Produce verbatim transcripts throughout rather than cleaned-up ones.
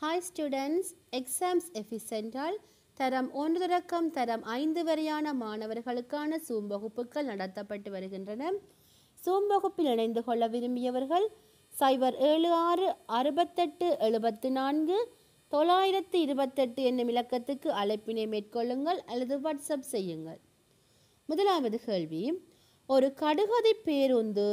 Hi students, exams efficient-ஆல் தரம் ஒன்று தொடக்கம் தரம் ஐந்து வரையான மாணவர்களுக்கான Zoom வகுப்புகள் நடத்தப்பட்டு வருகின்றன. Zoom வகுப்பில் இணைந்து கொள்ள விரும்பியவர்கள் சைபர் ஏழு ஆறு அறுபத்தெட்டு எழுபத்து நான்கு தொள்ளாயிரத்து இருபத்தெட்டு என்னும் இலக்கத்துக்கு அழைப்பினை மேற்கொள்ளுங்கள் அல்லது வாட்ஸ்அப் செய்யுங்கள். முதலாவது கேள்வி, ஒரு கடுகதை பேருந்து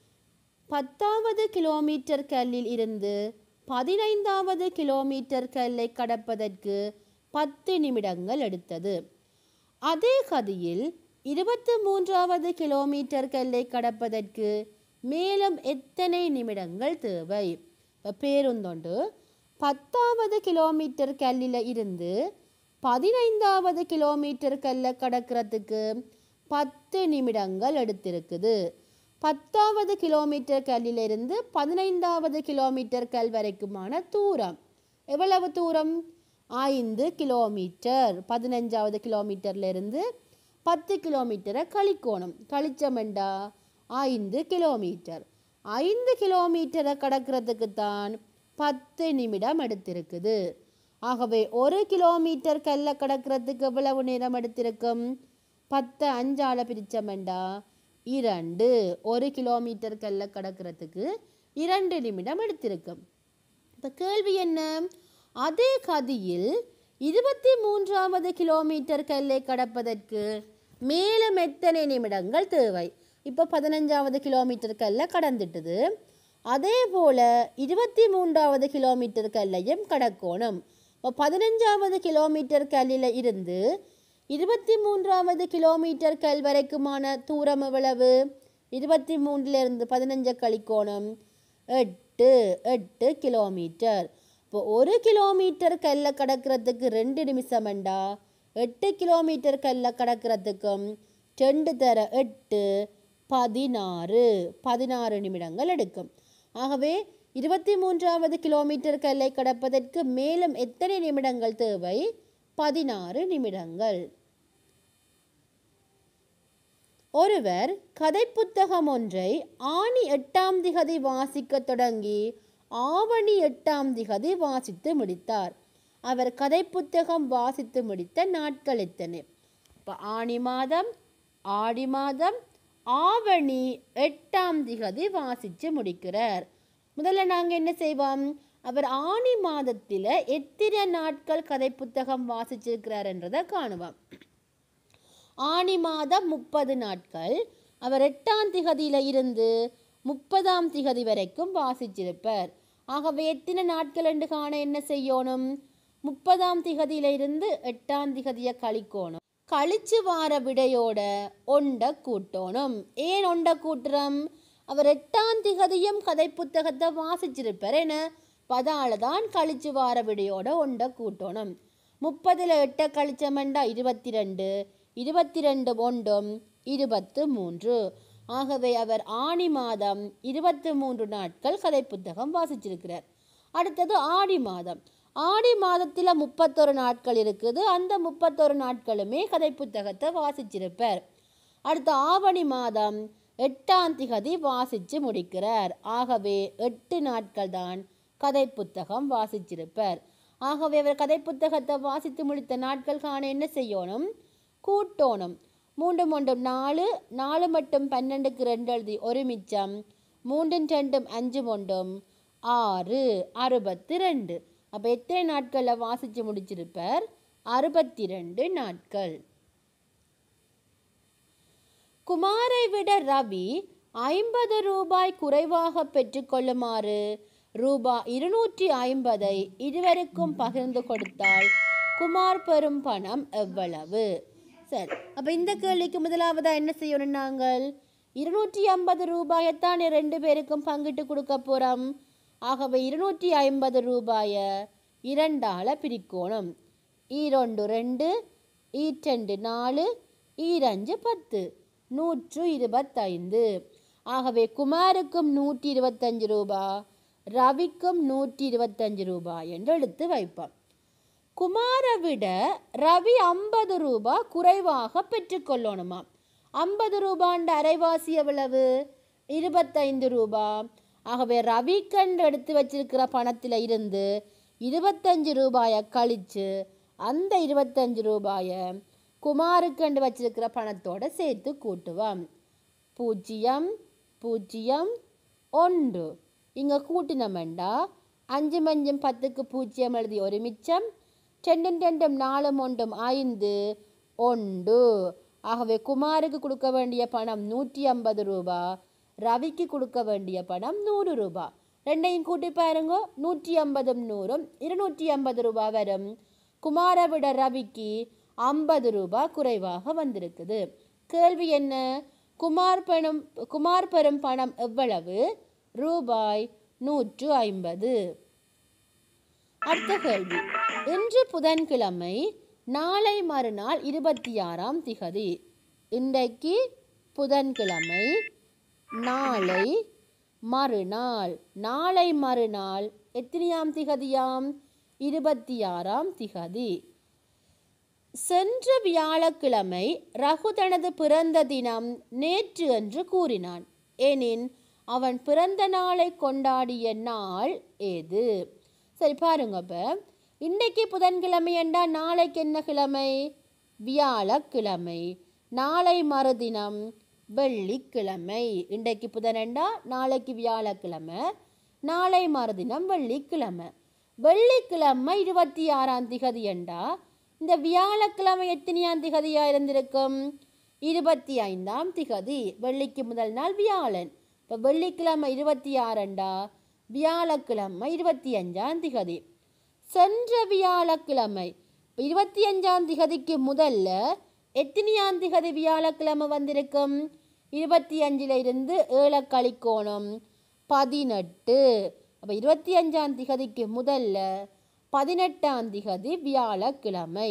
பத்தாவது கிலோமீட்டர் கல்லில் இருந்து பதினைந்தாவது கிலோமீட்டர் கல்லை கடப்பதற்கு பத்து நிமிடங்கள் எடுத்தது. அதே கதியில் இருபத்தி மூன்றாவது கிலோமீட்டர் கல்லை கடப்பதற்கு மேலும் எத்தனை நிமிடங்கள் தேவை? பேருந்தொண்டு பத்தாவது கிலோமீட்டர் கல்லில் இருந்து பதினைந்தாவது கிலோமீட்டர் கல்லை கடக்கிறதுக்கு பத்து நிமிடங்கள் எடுத்திருக்குது. பத்தாவது கிலோமீட்டர் கல்லிலிருந்து பதினைந்தாவது கிலோமீட்டர் கல் வரைக்குமான தூரம் எவ்வளவு தூரம்? ஐந்து கிலோமீட்டர். பதினஞ்சாவது கிலோமீட்டர்லேருந்து பத்து கிலோமீட்டரை கழிக்கணும். கழிச்சமெண்டா ஐந்து கிலோமீட்டர். ஐந்து கிலோமீட்டரை கடக்கிறதுக்கு தான் பத்து நிமிடம் எடுத்திருக்குது. ஆகவே ஒரு கிலோமீட்டர் கல்லை கடக்கிறதுக்கு எவ்வளவு நேரம் எடுத்திருக்கும்? பத்து அஞ்சால பிரிச்சமெண்டா இரண்டு. ஒரு கிலோமீட்டர் கல்ல கடக்கிறதுக்கு இரண்டு நிமிடம் எடுத்திருக்கும். இப்போ கேள்வி என்ன? அதே கதியில் இருபத்தி மூன்றாவது கிலோமீட்டர் கல்லை கடப்பதற்கு மேலும் எத்தனை நிமிடங்கள் தேவை? இப்போ பதினஞ்சாவது கிலோமீட்டர் கல்லை கடந்துட்டுது. அதே போல் இருபத்தி மூன்றாவது கிலோமீட்டர் கல்லையும் கடக்கணும். இப்போ பதினஞ்சாவது கிலோமீட்டர் கல்லில் இருந்து இருபத்தி மூன்றாவது கிலோமீட்டர் கல் வரைக்குமான தூரம் எவ்வளவு? இருபத்தி மூன்றிலிருந்து பதினஞ்சு கழிக்கோணம் எட்டு எட்டு கிலோமீட்டர். இப்போ ஒரு கிலோமீட்டர் கல்லை கடக்கிறதுக்கு ரெண்டு நிமிஷம்ண்டா எட்டு கிலோமீட்டர் கல்லை கடக்கிறதுக்கும் ரெண்டு தர எட்டு பதினாறு பதினாறு நிமிடங்கள் எடுக்கும். ஆகவே இருபத்தி மூன்றாவது கிலோமீட்டர் கல்லை கடப்பதற்கு மேலும் எத்தனை நிமிடங்கள் தேவை? பதினாறு நிமிடங்கள். ஒருவர் கதை புத்தகம் ஒன்றை ஆணி எட்டாம் திகதி வாசிக்க தொடங்கி ஆவணி எட்டாம் திகதி வாசித்து முடித்தார். அவர் கதை புத்தகம் வாசித்து முடித்த நாட்கள் எத்தனை? இப்போ ஆணி மாதம், ஆடி மாதம், ஆவணி எட்டாம் திகதி வாசித்து முடிக்கிறார். முதல்ல நாங்கள் என்ன செய்வோம்? அவர் ஆணி மாதத்தில் எத்தனை நாட்கள் கதை புத்தகம் வாசிச்சிருக்கிறார் என்றதை காணுவோம். ஆணி மாதம் முப்பது நாட்கள். அவர் எட்டாம் திகதியில் இருந்து முப்பதாம் திகதி வரைக்கும் வாசிச்சிருப்பார். ஆகவே எத்தனை நாட்கள் என்று காண என்ன செய்யணும்? முப்பதாம் திகதியில இருந்து எட்டாம் திகதியை கழிக்கணும். கழிச்சு வார விடையோட ஒண்ட கூட்டணும். ஏன் ஒண்ட கூட்டுறோம்? அவர் எட்டாம் திகதியும் கதை புத்தகத்தை வாசிச்சிருப்பார். என்ன பதால தான் கழிச்சு வார விடையோட ஒண்ட கூட்டணும். முப்பதில் எட்டை கழிச்சமெண்டா இருபத்தி ரெண்டு. இருபத்தி ரெண்டு ஒன்றும் இருபத்து மூன்று. ஆகவே அவர் ஆணி மாதம் இருபத்தி மூன்று நாட்கள் கதை புத்தகம் வாசிச்சிருக்கிறார். அடுத்தது ஆடி மாதம். ஆடி மாதத்தில் முப்பத்தொரு நாட்கள் இருக்குது. அந்த முப்பத்தொரு நாட்களுமே கதை புத்தகத்தை வாசிச்சிருப்பார். அடுத்த ஆவணி மாதம் எட்டாம் திகதி வாசித்து முடிக்கிறார். ஆகவே எட்டு நாட்கள் தான் கதை புத்தகம் வாசிச்சிருப்பார். ஆகவே அவர் கதை புத்தகத்தை வாசித்து முடித்த நாட்கள் காண என்ன செய்யணும்? கூட்டோணும். மூன்று மூன்றும் நாலு, நாலு மட்டும் பன்னெண்டுக்கு ரெண்டு எழுதி ஒரு மிச்சம், மூன்றும் ரெண்டும் அஞ்சு ஒன்றும் ஆறு, அறுபத்தி ரெண்டு. அப்போ எத்தனை நாட்களில் வாசித்து முடிச்சிருப்பார்? அறுபத்தி ரெண்டு நாட்கள். குமாரை விட ரவி ஐம்பது ரூபாய் குறைவாக பெற்றுக்கொள்ளுமாறு ரூபாய் இருநூற்றி ஐம்பதை இருவருக்கும் பகிர்ந்து கொடுத்தால் குமார் பெறும் பணம் எவ்வளவு? சரி, அப்போ இந்த கேள்விக்கு முதலாவதாக என்ன செய்யணும்? நாங்கள் இருநூற்றி ஐம்பது ரூபாயைத்தான் ரெண்டு பேருக்கும் பங்கிட்டு கொடுக்க போகிறோம். ஆகவே இருநூற்றி ஐம்பது ரூபாயை இரண்டால் பிரிக்கணும். ஈரொண்டு ரெண்டு, ஈரெண்டு நாலு, ஈரஞ்சு பத்து, நூற்று இருபத்தைந்து. ஆகவே குமாருக்கும் நூற்றி இருபத்தஞ்சு ரூபாய், ரவிக்கும் நூற்றி இருபத்தஞ்சு ரூபாய் என்று எடுத்து வைப்போம். குமாரை விட ரவி ஐம்பது ரூபாய் குறைவாக பெற்றுக்கொள்ளணுமா? ஐம்பது ரூபாண்ட அரைவாசி எவ்வளவு? இருபத்தைந்து ரூபாய். ஆகவே ரவிக்கண்டு எடுத்து வச்சிருக்கிற பணத்தில் இருந்து இருபத்தஞ்சு ரூபாயை கழித்து அந்த இருபத்தஞ்சு ரூபாயை குமாருக்கு வச்சிருக்கிற பணத்தோட சேர்த்து கூட்டுவோம். பூஜ்ஜியம் பூஜ்ஜியம் ஒன்று. இங்கே கூட்டினமெண்டா அஞ்சு மஞ்சும் பத்துக்கு பூஜ்ஜியம் எழுதி ஒரு மிச்சம், ரெண்டும் ரெண்டும் நாலும் ஒன்றும் ஐந்து ஒன்று. ஆகவே குமாருக்கு கொடுக்க வேண்டிய பணம் நூற்றி ஐம்பது ரூபா, ரவிக்கு கொடுக்க வேண்டிய பணம் நூறு ரூபா. ரெண்டையும் கூட்டி பாருங்க, நூற்றி ஐம்பதும் நூறும் இருநூற்றி ஐம்பது ரூபா வரும். குமாரை விட ரவிக்கு ஐம்பது ரூபா குறைவாக வந்திருக்குது. கேள்வி என்ன? குமார் பெறும் குமார் பெறும் பணம் எவ்வளவு? ரூபாய் நூற்று ஐம்பது. அடுத்த கேள்வி, இன்று புதன்கிழமை, நாளை மறுநாள் இருபத்தி ஆறாம் திகதி. இன்றைக்கு புதன்கிழமை, நாளை மறுநாள். நாளை மறுநாள் எத்தனையாம் திகதியாம்? இருபத்தி ஆறாம் திகதி. சென்ற வியாழக்கிழமை ரகு தனது பிறந்த தினம் நேற்று என்று கூறினான். எனின் அவன் பிறந்த நாளை கொண்டாடிய நாள் ஏது? சரி பாருங்க, இப்போ இன்றைக்கு புதன்கிழமை என்றால் நாளைக்கு என்ன கிழமை? வியாழக்கிழமை. நாளை மறுதினம் வெள்ளிக்கிழமை. இன்றைக்கு புதனண்டா நாளைக்கு வியாழக்கிழமை, நாளை மறுதினம் வெள்ளிக்கிழமை. வெள்ளிக்கிழமை இருபத்தி ஆறாம் திகதி என்றா இந்த வியாழக்கிழமை எத்தனையாம் திகதியாக இருந்திருக்கும்? இருபத்தி ஐந்தாம் திகதி. வெள்ளிக்கு முதல் நாள் வியாழன். இப்போ வெள்ளிக்கிழமை இருபத்தி ஆறுண்டா வியாழக்கிழமை இருபத்தி அஞ்சாம் திகதி. சென்ற வியாழக்கிழமை இப்போ இருபத்தி அஞ்சாம் திகதிக்கு முதல்ல எத்தனையாம் திகதி வியாழக்கிழமை வந்திருக்கும்? இருபத்தி அஞ்சில் இருந்து ஏழை கழிக்கோணம் பதினெட்டு. அப்போ இருபத்தி அஞ்சாம் திகதிக்கு முதல்ல பதினெட்டாம் திகதி வியாழக்கிழமை.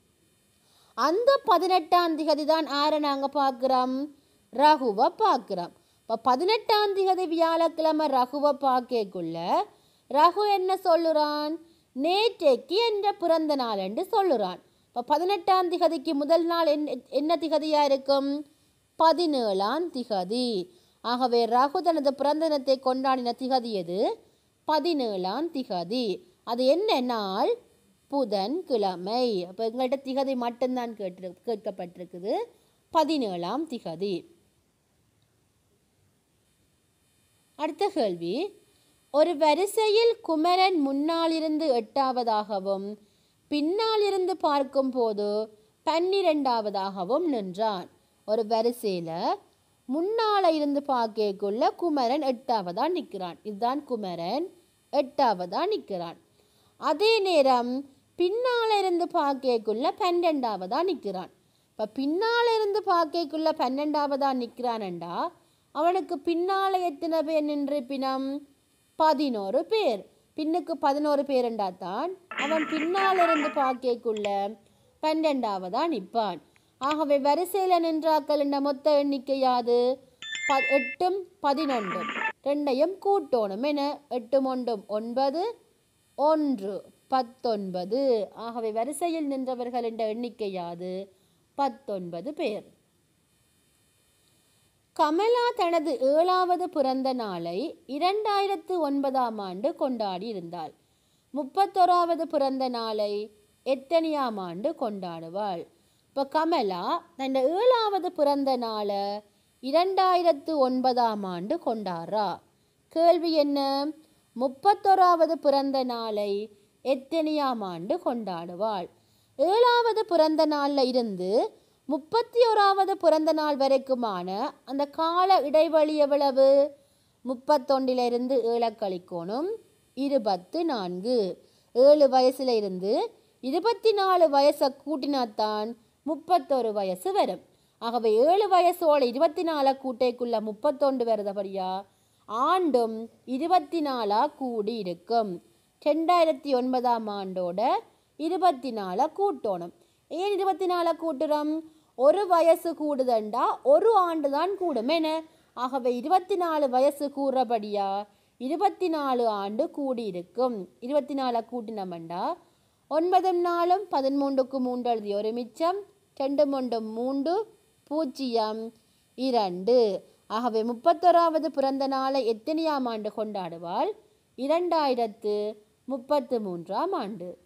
அந்த பதினெட்டாம் திகதி தான் ஆரை நாங்கள் பார்க்குறோம்? ரகுவை பார்க்குறோம். இப்போ பதினெட்டாம் திகதி வியாழக்கிழமை ரகுவை பார்க்கக்குள்ள ரகு என்ன சொல்லுறான்? நேற்றைக்கு என்ற பிறந்த நாள் என்று சொல்லுறான். இப்போ பதினெட்டாம் திகதிக்கு முதல் நாள் என் என்ன திகதியாக இருக்கும்? பதினேழாம் திகதி. ஆகவே ரகு தனது பிறந்த தினத்தை கொண்டாடின திகதி எது? பதினேழாம் திகதி. அது என்ன நாள்? புதன்கிழமை. அப்போ எங்கள்கிட்ட திகதி மட்டும்தான் கேட்டு கேட்கப்பட்டிருக்குது, பதினேழாம் திகதி. அடுத்த கேள்வி, ஒரு வரிசையில் குமரன் முன்னாலிருந்து எட்டாவதாகவும் பின்னாலிருந்து பார்க்கும் போது பன்னிரெண்டாவதாகவும் நின்றான். ஒரு வரிசையில் முன்னால் இருந்து பார்க்கக்குள்ள குமரன் எட்டாவதா நிற்கிறான். இதுதான் குமரன் எட்டாவதா நிற்கிறான். அதே நேரம் பின்னால் இருந்து பார்க்கக்குள்ள பன்னெண்டாவதா நிற்கிறான். இப்போ பின்னால் இருந்து பார்க்கக்குள்ள பன்னெண்டாவதா நிற்கிறான்டா அவனுக்கு பின்னால் எத்தனை பேர் நின்றிருப்பினம்? பதினோரு பேர். பின்னுக்கு பதினோரு பேருண்டா தான் அவன் பின்னால் இருந்து பார்க்கக்குள்ள பன்னெண்டாவதா நிற்பான். ஆகவே வரிசையில் நின்றாக்கள் என்ற மொத்த எண்ணிக்கையாது ப எட்டும் பதினொன்றும் ரெண்டையும் கூட்டோணும். என எட்டும் ஒன்றும் ஒன்பது, ஒன்று பத்தொன்பது. ஆகவே வரிசையில் நின்றவர்கள் என்ற எண்ணிக்கையாது பத்தொன்பது பேர். கமலா தனது ஏழாவது பிறந்த நாளை இரண்டாயிரத்து ஒன்பதாம் ஆண்டு கொண்டாடி இருந்தாள். முப்பத்தோராவது பிறந்த நாளை எத்தனையாம் ஆண்டு கொண்டாடுவாள்? இப்போ கமலா தன் ஏழாவது பிறந்த நாளை இரண்டாயிரத்து ஒன்பதாம் ஆண்டு கொண்டாடுறா. கேள்வி என்ன? முப்பத்தோராவது பிறந்த நாளை எத்தனையாம் ஆண்டு கொண்டாடுவாள்? ஏழாவது பிறந்த நாளில் இருந்து முப்பத்தி ஓராவது பிறந்த நாள் வரைக்குமான அந்த கால இடைவெளி எவ்வளவு? முப்பத்தொன்னிலிருந்து ஏழை கழிக்கோணும் இருபத்து நான்கு. ஏழு வயசுல இருந்து இருபத்தி நாலு வயசை கூட்டினாத்தான் முப்பத்தொரு வயசு வரும். ஆகவே ஏழு வயசோட இருபத்தி நாலா கூட்டைக்குள்ள முப்பத்தொன்று வருதபடியா ஆண்டும் இருபத்தி நாலா கூடி இருக்கும். ரெண்டாயிரத்தி ஒன்பதாம் ஆண்டோட இருபத்தி நாலா கூட்டணும். ஏன் இருபத்தி நாலா கூட்டுறோம்? ஒரு வயசு கூடுதண்டா ஒரு ஆண்டு தான் கூடும் என. ஆகவே இருபத்தி நாலு வயசு கூறபடியா இருபத்தி நாலு ஆண்டு கூடியிருக்கும். இருபத்தி நாலா கூட்டினமண்டா ஒன்பதும் நாளும் பதிமூன்றுக்கு மூன்று எழுதி ஒரு மிச்சம், ரெண்டு மூன்றும் மூன்று பூஜ்ஜியம் இரண்டு. ஆகவே முப்பத்தோராவது பிறந்த நாளை எத்தனையாம் ஆண்டு கொண்டாடுவாள்? இரண்டாயிரத்து முப்பத்து மூன்றாம் ஆண்டு.